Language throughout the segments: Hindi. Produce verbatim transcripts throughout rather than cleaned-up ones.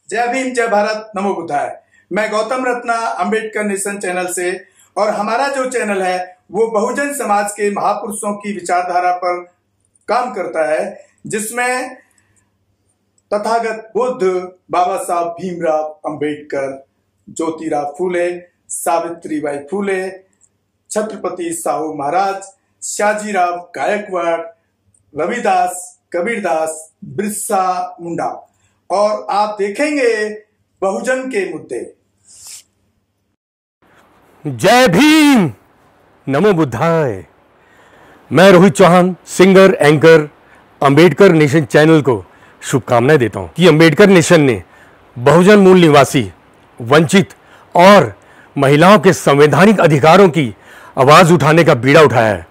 जय भीम, जय भारत, नमो बुद्धाय। मैं गौतम रत्ना अंबेडकर नेशन चैनल से, और हमारा जो चैनल है वो बहुजन समाज के महापुरुषों की विचारधारा पर काम करता है, जिसमें तथागत बुद्ध, बाबा साहब भीमराव अंबेडकर, ज्योतिराव फूले, सावित्रीबाई फूले, छत्रपति साहू महाराज, शाजीराव गायकवाड़, रविदास, कबीरदास, बिरसा मुंडा, और आप देखेंगे बहुजन के मुद्दे। जय भीम, नमो बुद्धाय। मैं Rohit Chauhan, singer, anchor, Ambedkar nation channel को शुभकामनाएं देता हूं कि अंबेडकर नेशन ने बहुजन मूल निवासी, वंचित और महिलाओं के संवैधानिक अधिकारों की आवाज उठाने का बीड़ा उठाया है।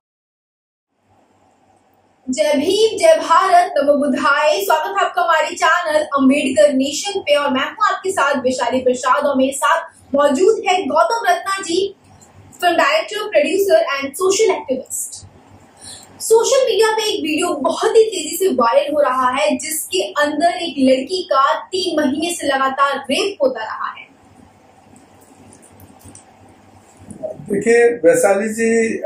जय भीम, जय भारत, नमो बुद्धाय। स्वागत है आपका हमारे चैनल अंबेडकर नेशन पे, और मैं हूं आपके साथ वैशाली प्रसाद, और मेरे साथ मौजूद है Gautam Ratna ji, film director, producer and social activist. Social media पे एक वीडियो बहुत ही तेजी से वायरल हो रहा है, जिसके अंदर एक लड़की का तीन महीने से लगातार रेप होता रहा है। देखिए वैशाली जी,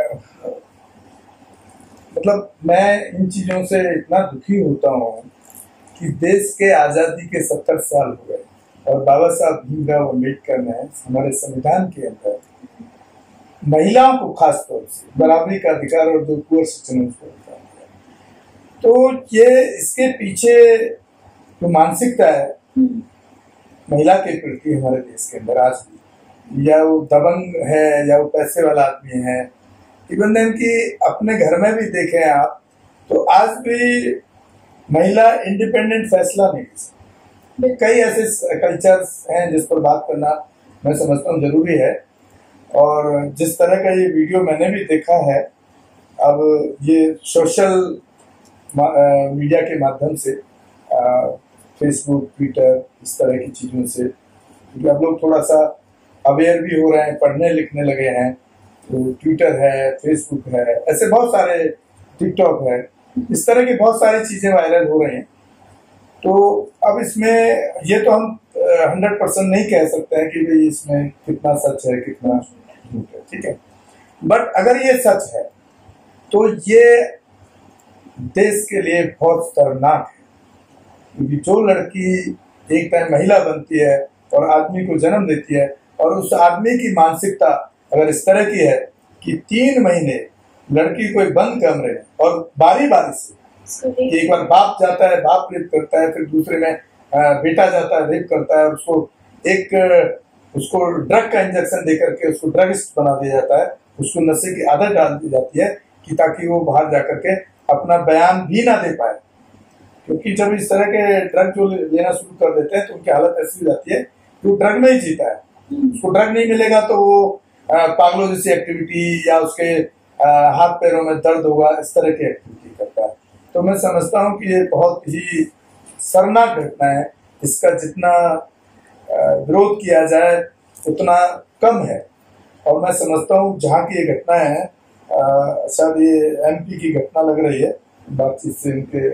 मतलब मैं इन चीजों से इतना दुखी होता हूँ कि देश के आजादी के सत्तर साल हो गए और बाबा साहब भीमराव अंबेडकर ने हमारे संविधान के अंदर महिलाओं को खास तौर से बराबरी का अधिकार और जो कुंवर सज्जनों को अधिकार दिया। तो ये इसके पीछे जो मानसिकता है महिला के प्रति हमारे देश के अंदर आज भी, या वो दबंग है या वो पैसे वाला आदमी है, इवन देन की अपने घर में भी देखें आप, तो आज भी महिला इंडिपेंडेंट फैसला नहीं ले सकती। कई ऐसे कल्चर्स हैं जिस पर बात करना मैं समझता हूँ जरूरी है, और जिस तरह का ये वीडियो मैंने भी देखा है, अब ये सोशल मीडिया के माध्यम से, फेसबुक, ट्विटर, इस तरह की चीजों से, क्योंकि अब लोग थोड़ा सा अवेयर भी हो रहे हैं, पढ़ने लिखने लगे हैं, तो ट्विटर है, फेसबुक है, ऐसे बहुत सारे, टिकटॉक है, इस तरह की बहुत सारी चीजें वायरल हो रही हैं। तो अब इसमें ये तो हम हंड्रेड परसेंट नहीं कह सकते हैं कि भाई इसमें कितना सच है कितना झूठ है, ठीक है, बट अगर ये सच है तो ये देश के लिए बहुत शर्मनाक है, क्योंकि जो लड़की एक टाइम महिला बनती है और आदमी को जन्म देती है, और उस आदमी की मानसिकता अगर इस तरह की है कि तीन महीने लड़की को एक बंद कमरे और बारी बारी से, कि एक बार बाप जाता है, बाप रेप करता है, फिर दूसरे में बेटा जाता है, रेप करता है, और उसको एक उसको ड्रग का इंजेक्शन दे करके उसको ड्रगिस्ट बना दिया जाता है, उसको नशे की आदत डाल दी जाती है कि ताकि वो बाहर जाकर के अपना बयान भी ना दे पाए, क्योंकि जब इस तरह के ड्रग जो लेना शुरू कर देते हैं तो उनकी हालत ऐसी हो जाती है कि वो ड्रग में ही जीता है। उसको ड्रग नहीं मिलेगा तो वो पागलों जैसी एक्टिविटी, या उसके आ, हाथ पैरों में दर्द होगा, इस तरह की एक्टिविटी करता है। तो मैं समझता हूँ कि ये बहुत ही शर्मनाक घटना है, इसका जितना विरोध किया जाए उतना कम है। और मैं समझता हूँ जहाँ की ये घटना है, शायद ये एमपी की घटना लग रही है, बातचीत से उनके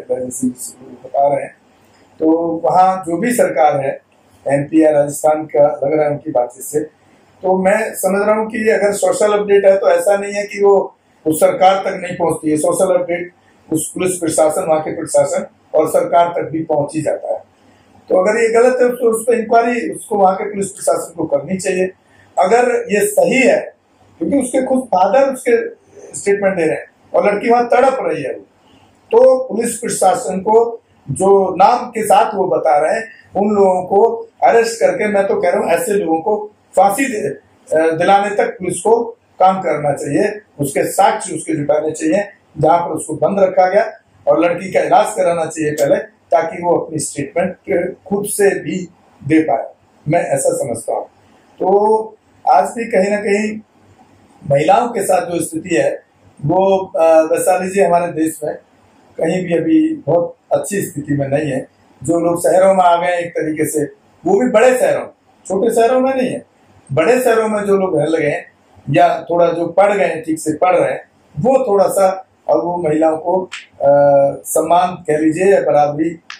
बता रहे हैं, तो वहाँ जो भी सरकार है, एमपी या राजस्थान का लग रहा है उनकी बातचीत से, तो मैं समझ रहा हूँ कि अगर सोशल अपडेट है तो ऐसा नहीं है कि वो उस सरकार तक नहीं पहुंचती है। सोशल अपडेट उस पुलिस प्रशासन, वहां के प्रशासन और सरकार तक भी पहुंच ही जाता है। तो अगर ये गलत है तो उस पर इंक्वायरी उसको वहां के पुलिस प्रशासन को करनी चाहिए। अगर ये सही है, क्योंकि उसके खुद फादर उसके स्टेटमेंट दे रहे हैं और लड़की वहां तड़प रही है, तो पुलिस प्रशासन को जो नाम के साथ वो बता रहे हैं उन लोगों को अरेस्ट करके, मैं तो कह रहा हूँ ऐसे लोगों को फांसी दिलाने तक पुलिस को काम करना चाहिए, उसके साक्ष्य उसके जुटाने चाहिए जहां पर उसको बंद रखा गया, और लड़की का इलाज कराना चाहिए पहले, ताकि वो अपनी स्टेटमेंट खुद से भी दे पाए। मैं ऐसा समझता हूँ। तो आज भी कहीं ना कहीं महिलाओं के साथ जो स्थिति है वो वैशाली जी हमारे देश में कहीं भी अभी बहुत अच्छी स्थिति में नहीं है। जो लोग शहरों में आ गए एक तरीके से, वो भी बड़े शहरों, छोटे शहरों में नहीं है, बड़े शहरों में जो लोग रह लगे हैं या थोड़ा जो पढ़ गए, ठीक से पढ़ रहे हैं, वो थोड़ा सा, और वो महिलाओं को आ, सम्मान कह लीजिए या बराबरी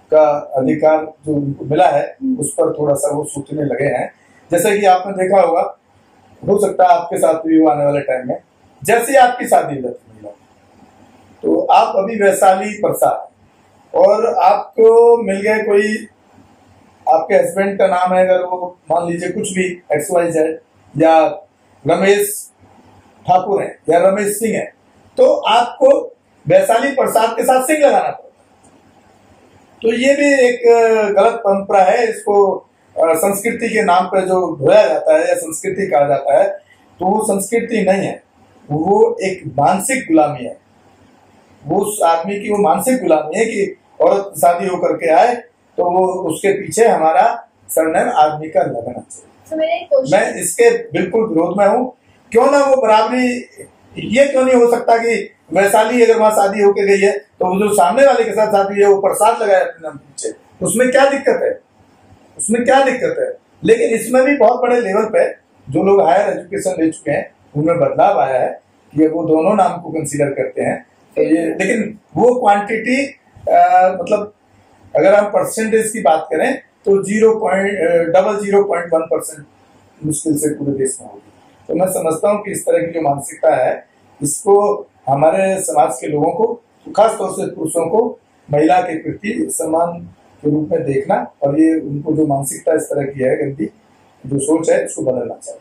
का अधिकार जो उनको मिला है उस पर थोड़ा सा वो सोचने लगे हैं। जैसे कि आपने देखा होगा, हो सकता है आपके साथ भी हो आने वाले टाइम में, जैसे आपकी शादी हो जाती महिला तो आप अभी वैशाली प्रसाद और आपको मिल गए कोई, आपके हस्बैंड का नाम है अगर वो मान लीजिए कुछ भी एक्स वाई जेड या रमेश ठाकुर है या रमेश सिंह है, तो आपको वैशाली प्रसाद के साथ सिंह लगाना पड़ता है। तो ये भी एक गलत परंपरा है, इसको संस्कृति के नाम पर जो ढोया जाता है या संस्कृति कहा जाता है, तो वो संस्कृति नहीं है, वो एक मानसिक गुलामी है। वो उस आदमी की वो मानसिक गुलामी है कि औरत शादी होकर के आए तो वो उसके पीछे हमारा सरनेम आदमी का लगना चाहिए। so, मैं इसके बिल्कुल विरोध में हूँ। क्यों ना वो बराबरी, ये क्यों नहीं हो सकता कि वैशाली अगर वहां शादी होके गई है तो जो सामने वाले के साथ शादी है वो प्रसाद लगाए अपने नाम पीछे, उसमें क्या दिक्कत है? उसमें क्या दिक्कत है? लेकिन इसमें भी बहुत बड़े लेवल पे जो लोग हायर एजुकेशन ले चुके हैं उनमें बदलाव आया है कि वो दोनों नाम को कंसीडर करते हैं। तो ये, लेकिन वो क्वांटिटी मतलब अगर हम परसेंटेज की बात करें तो zero point double zero point one percent मुश्किल से पूरे देश में होगी। तो मैं समझता हूँ कि इस तरह की जो मानसिकता है इसको हमारे समाज के लोगों को, खासतौर से पुरुषों को महिला के प्रति सम्मान के रूप में देखना, और ये उनको जो मानसिकता इस तरह की है गंदी जो सोच है उसको बदलना चाहिए।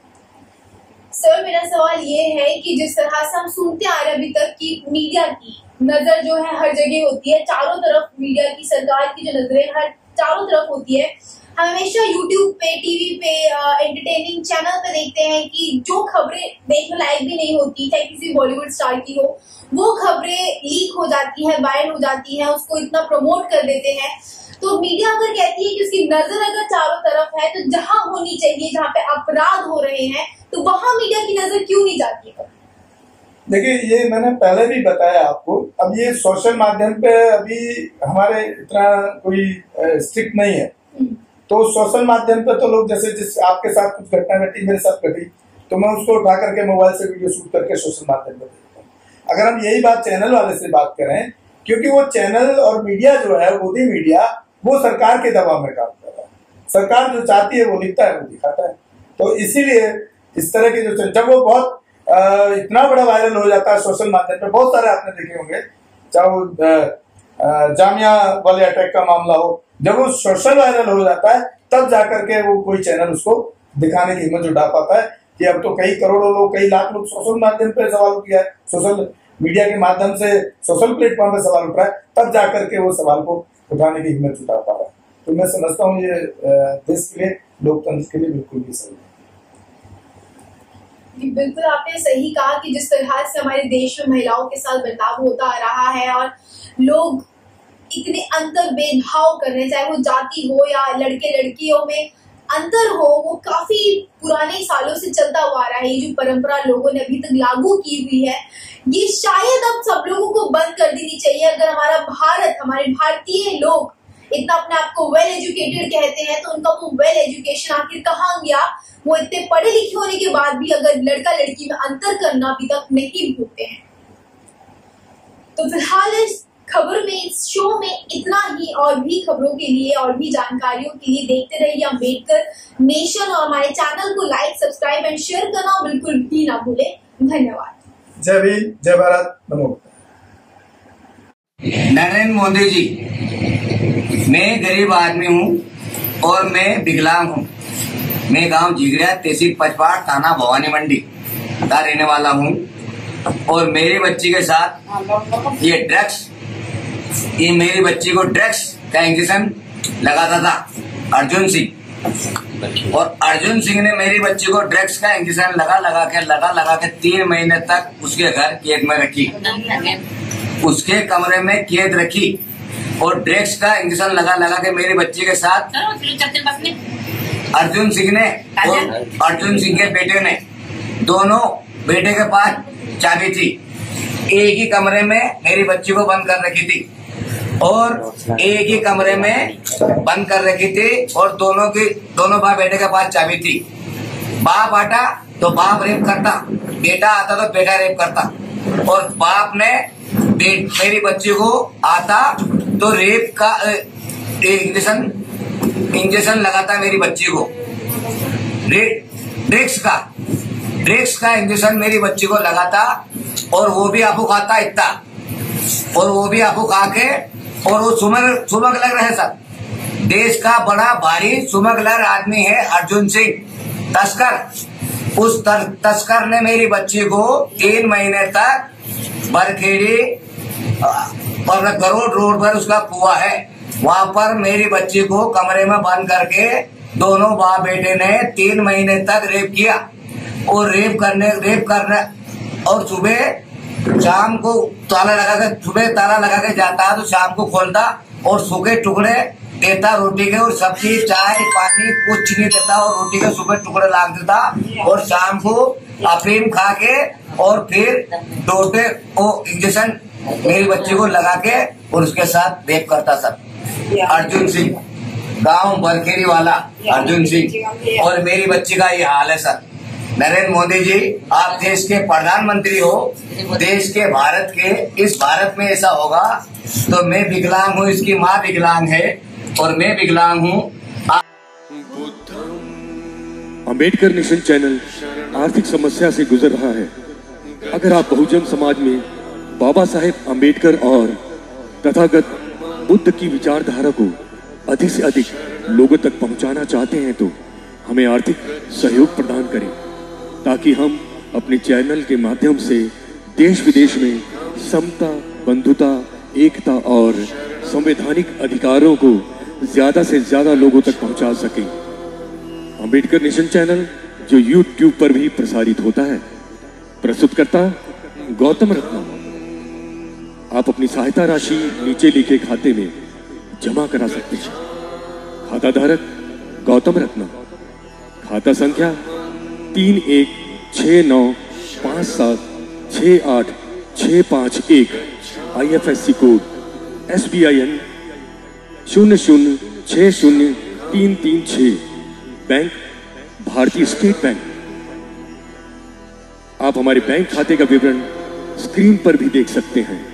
सर मेरा सवाल ये है कि जिस तरह से हम सुनते आ रहे अभी तक कि मीडिया की नजर जो है हर जगह होती है, चारों तरफ मीडिया की, सरकार की जो नजरें हर चारों तरफ होती है, हम हमेशा यूट्यूब पे, टीवी पे, एंटरटेनिंग चैनल पे देखते हैं कि जो खबरें देखने लायक भी नहीं होती, चाहे किसी बॉलीवुड स्टार की हो, वो खबरें लीक हो जाती है, वायरल हो जाती है, उसको इतना प्रमोट कर देते हैं। तो मीडिया अगर कहती है कि उसकी नजर अगर चारों तरफ है तो जहां होनी चाहिए, जहां पे अपराध हो रहे हैं, तो वहां मीडिया की नजर क्यों नहीं जाती है? देखिए, ये मैंने पहले भी बताया आपको। अब ये सोशल माध्यम पे अभी हमारे इतना कोई स्ट्रिक्ट नहीं है, तो सोशल माध्यम पे तो लोग जैसे जिस आपके साथ कुछ घटना घटी, मेरे साथ घटी, तो मैं उसको उठा करके मोबाइल से वीडियो शूट करके सोशल माध्यम पे देखता हूँ। अगर हम यही बात चैनल वाले से बात करें, क्योंकि वो चैनल और मीडिया जो है, मोदी मीडिया, वो सरकार के दबाव में काम कर रहा है। सरकार जो चाहती है वो लिखता है, वो दिखाता है। तो इसीलिए इस तरह के जो, जब वो बहुत आ, इतना बड़ा वायरल हो जाता है सोशल माध्यम पे, बहुत सारे आपने देखे होंगे, चाहे वो जामिया वाले अटैक का मामला हो, जब वो सोशल वायरल हो जाता है तब जाकर के वो कोई चैनल उसको दिखाने की हिम्मत जुटा पाता है कि अब तो कई करोड़ों लोग, कई लाख लोग सोशल माध्यम पे सवाल किया है, सोशल मीडिया के माध्यम से सोशल प्लेटफॉर्म पे सवाल उठ रहा है, तब जाकर के वो सवाल को उठाने की हिम्मत जुटा पा रहा है। तो मैं समझता हूँ ये देश के लिए, लोकतंत्र के लिए बिल्कुल भी सही है। बिल्कुल आपने सही कहा कि जिस तरह से हमारे देश में महिलाओं के साथ बर्ताव होता आ रहा है और लोग इतने अंतर भेदभाव कर रहे हैं, चाहे वो जाति हो या लड़के लड़कियों में अंतर हो, वो काफी पुराने सालों से चलता हुआ आ रहा है। ये जो परंपरा लोगों ने अभी तक लागू की हुई है, ये शायद अब सब लोगों को बंद कर देनी चाहिए। अगर हमारा भारत, हमारे भारतीय लोग इतना अपने आप को वेल एजुकेटेड कहते हैं, तो उनका वो वेल एजुकेशन आखिर कहाँ गया? वो इतने पढ़े लिखे होने के बाद भी अगर लड़का लड़की में अंतर करना अभी तक नहीं भूलते हैं। तो फिलहाल इस खबर में, इस शो में इतना ही। और भी खबरों के लिए और भी जानकारियों के लिए देखते रहिए अम्बेडकर नेशन, और हमारे चैनल को लाइक, सब्सक्राइब एंड शेयर करना बिल्कुल भी ना भूले। धन्यवाद। जय भीम, जय भारत, नमो। नरेंद्र मोदी जी, मैं गरीब आदमी हूँ और मैं विकलांग हूँ। मैं गांव जिगरिया, तहसील पचपाड़, थाना भवानी मंडी का रहने वाला हूँ। और मेरी बच्ची के साथ ये ड्रग्स, ये मेरी बच्ची को ड्रग्स का इंजेक्शन लगाता था अर्जुन सिंह। और अर्जुन सिंह ने मेरी बच्ची को ड्रग्स का इंजेक्शन लगा लगा के लगा लगा के तीन महीने तक उसके घर कैद में रखी, उसके कमरे में कैद रखी, और ड्रग्स का इंजेक्शन लगा लगा के मेरी बच्ची के साथ अर्जुन सिंह ने और अर्जुन सिंह के बेटे ने, दोनों बेटे के पास चाबी थी। एक ही कमरे में मेरी बच्ची को बंद कर रखी थी और एक ही कमरे में बंद कर रखी थी, और दोनों की दोनों भाई बेटे के पास चाबी थी। बाप आता तो बाप रेप करता, बेटा आता तो बेटा रेप करता, और बाप ने मेरी बच्ची को आता तो रेप का इंजेक्शन इंजेक्शन लगाता मेरी बच्ची को, ड्रग्स का ड्रग्स का इंजेक्शन मेरी बच्ची को लगाता, और वो भी आपको खाता इतना, और वो भी आपको खा के, और वो स्मगलर स्मगलर है सर, देश का बड़ा भारी स्मगलर आदमी है अर्जुन सिंह तस्कर। उस तर, तस्कर ने मेरी बच्ची को तीन महीने तक बरखेड़ी और गरोड रोड पर उसका कुआ है, वहां पर मेरी बच्ची को कमरे में बंद करके दोनों बाप बेटे ने तीन महीने तक रेप किया, और रेप करने रेप करने और सुबह शाम को ताला लगा के सुबह ताला लगा के जाता तो शाम को खोलता, और सूखे टुकड़े देता रोटी के, और सब्जी चाय पानी कुछ नहीं देता, और रोटी के सूखे टुकड़े लाग देता, और शाम को अफीम खा के और फिर डोटे को इंजेक्शन मेरी बच्ची को लगा के और उसके साथ रेप करता सर। अर्जुन सिंह, गांव बरखेड़ी वाला अर्जुन सिंह, और मेरी बच्ची का ये हाल है सर। नरेंद्र मोदी जी, आप देश के प्रधानमंत्री हो, देश के भारत के, इस भारत में ऐसा होगा तो मैं विकलांग हूँ, इसकी माँ विकलांग है और मैं विकलांग हूँ। अंबेडकर नेशन चैनल आर्थिक समस्या से गुजर रहा है। अगर आप बहुजन समाज में बाबा साहेब अंबेडकर और तथागत बुद्ध की विचारधारा को अधिक से अधिक लोगों तक पहुंचाना चाहते हैं तो हमें आर्थिक सहयोग प्रदान करें, ताकि हम अपने चैनल के माध्यम से देश विदेश में समता, बंधुता, एकता और संवैधानिक अधिकारों को ज्यादा से ज्यादा लोगों तक पहुंचा सकें। अंबेडकर नेशन चैनल जो यूट्यूब पर भी प्रसारित होता है, प्रस्तुत करता गौतम रत्ना। आप अपनी सहायता राशि नीचे लिखे खाते में जमा करा सकते हैं। खाता धारक गौतम रत्ना, खाता संख्या तीन एक छः नौ पाँच सात छः आठ छः पाँच एक, I F S C code S B I N शून्य शून्य छः शून्य तीन तीन छः, बैंक भारतीय स्टेट बैंक। आप हमारे बैंक खाते का विवरण स्क्रीन पर भी देख सकते हैं।